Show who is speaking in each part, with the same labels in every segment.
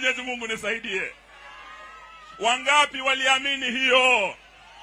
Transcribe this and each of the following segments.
Speaker 1: Mwenyezi Mungu nisaidie. Wangapi waliamini hiyo?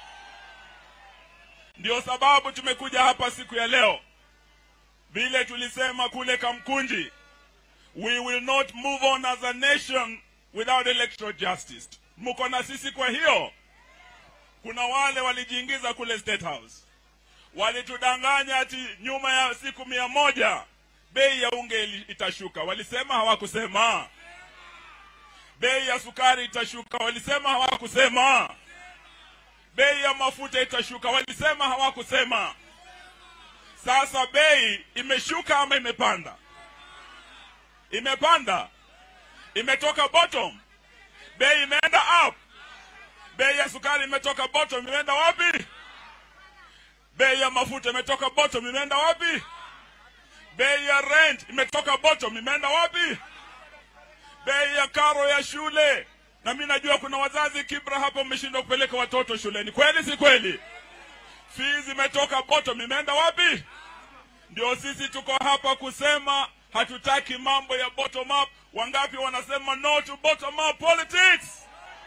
Speaker 1: Ndio sababu tumekuja hapa siku ya leo. Vile tulisema kule Kamkunji, we will not move on as a nation without electoral justice. Mko na sisi kwa hiyo? Kuna wale walijiingiza kule State House, walitudanganya ati nyuma ya siku 100 bei ya unge itashuka. Walisema hawakusema. Bei ya sukari itashuka. Walisema hawakusema. Bei ya mafuta itashuka. Walisema hawakusema. Sasa bei imeshuka ama imepanda? Imepanda. Imetoka bottom. Bei imeenda up. Bei ya sukari imetoka bottom, imeenda wapi? Bei ya mafuta imetoka bottom, imeenda wapi? Bei ya rent imetoka bottom, imeenda wapi? Bei ya karo ya shule. Na mimi najua kuna wazazi Kibra hapo mmeshindwa kupeleka watoto shuleni. Kweli si kweli? Fees imetoka bottom, imeenda wapi? Ndio sisi tuko hapa kusema hatutaki mambo ya bottom up. Wangapi wanasema no to bottom up politics?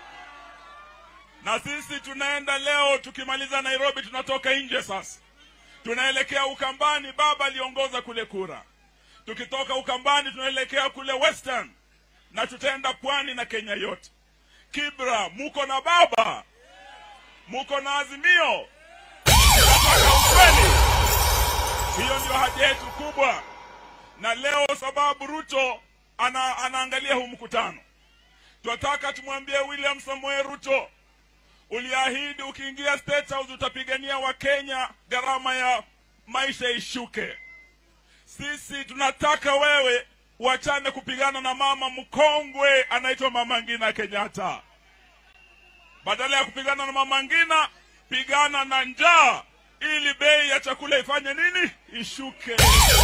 Speaker 1: Na sisi tunaenda leo, tukimaliza Nairobi tunatoka nje sasa. Tunaelekea Ukambani, baba aliongoza kule kura. Tukitoka Ukambani tunaelekea kule Western. Na tutaenda Pwani na Kenya yote. Kibra, muko na baba? Muko na azimio? Nataka ukweli. Hiyo ndio haja yetu kubwa. Na leo sababu Ruto anaangalia huu mkutano, tunataka tumwambie William Samoei Ruto, uliahidi ukiingia State House utapigania wa Kenya gharama ya maisha ishuke. Sisi tunataka wewe uachane kupigana na mama mkongwe anaitwa Mama Ngina Kenyatta. Badala ya kupigana na Mama Ngina, pigana na njaa ili bei ya chakula ifanye nini? Ishuke.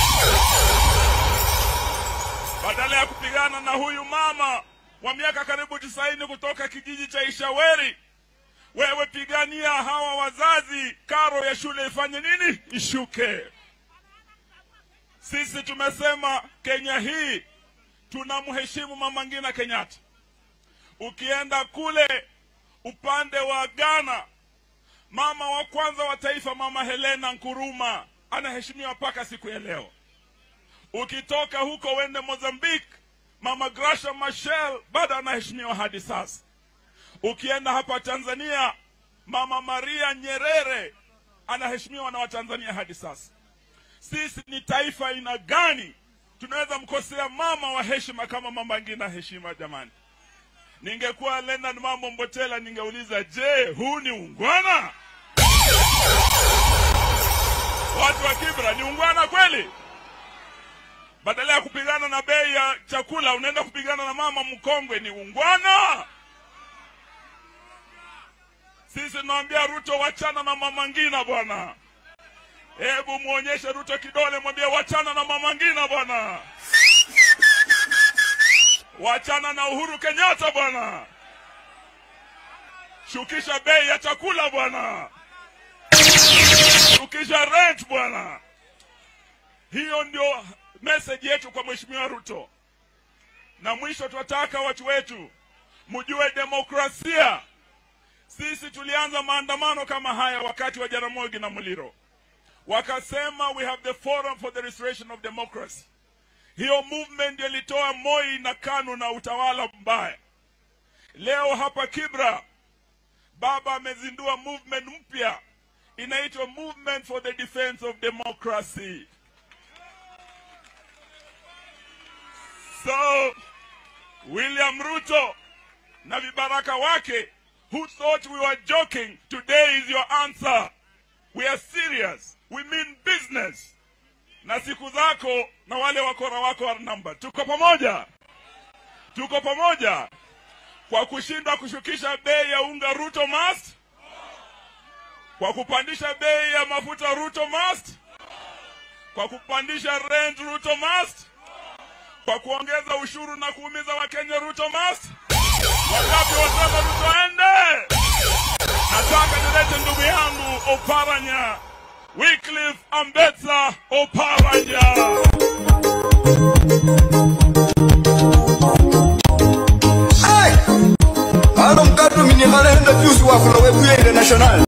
Speaker 1: Badala ya kupigana na huyu mama wa miaka karibu 90 kutoka kijiji cha Ishaweri, wewe pigania hawa wazazi karo ya shule ifanye nini? Ishuke. Sisi tumesema Kenya hii tunamheshimu Mama Ngina Kenyatta. Ukienda kule upande wa Ghana, mama wa kwanza wa taifa Mama Helena Nkuruma anaheshimiwa mpaka siku ya leo. Ukitoka huko wende Mozambique, Mama Gracia Machel bado anaheshimiwa hadi sasa. Ukienda hapa Tanzania, Mama Maria Nyerere anaheshimiwa na Watanzania hadi sasa. Sisi ni taifa ina gani tunaweza mkosea mama wa heshima kama Mama Ngina heshima jamani? Ningekuwa Leonard Mambo Mbotela ningeuliza, je, huu ni ungwana? Watu wa Kibra ni ungwana kweli? Badala ya kupigana na bei ya chakula unaenda kupigana na mama mkongwe, ni ungwana? Sisi tunaambia Ruto wachana na Mama Ngina bwana. Hebu muonyeshe Ruto kidole, mwambie wachana na Mama Ngina bwana. Wachana na Uhuru Kenyatta bwana. Shukisha bei ya chakula bwana. Shukisha rent bwana. Hiyo ndio message yetu kwa Mheshimiwa Ruto. Na mwisho tunataka watu wetu mjue demokrasia. Sisi tulianza maandamano kama haya wakati wa Jaramogi na Muliro. Wakasema we have the forum for the restoration of democracy. Hiyo movement ilitoa Moi na KANU na utawala mbaya. Leo hapa Kibra baba amezindua movement mpya inaitwa Movement for the Defense of Democracy. So William Ruto na vibaraka wake who thought we were joking, today is your answer. We are serious. We mean business. Na siku zako na wale wakora wako are numbered. Tuko pamoja? Tuko pamoja? Kwa kushindwa kushukisha bei ya unga Ruto must? Kwa kupandisha bei ya mafuta Ruto must? Kwa kupandisha rent Ruto must? Kwa kuongeza ushuru na kuumiza Wakenya Ruto must? Wangapi wasema Ruto ende? Nataka nilete ndugu yangu Oparanya, Wycliffe Ambetsa Oparanya.
Speaker 2: Alo mkatu mini halenda juice wafula webuye international.